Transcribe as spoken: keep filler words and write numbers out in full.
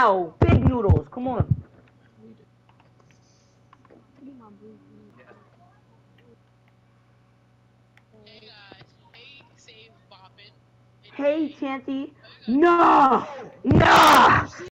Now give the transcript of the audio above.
Wow, big noodles. Come on. Hey guys, hey Save Boppin, and Hey, hey, Chanty. oh you guys, Nah, nah.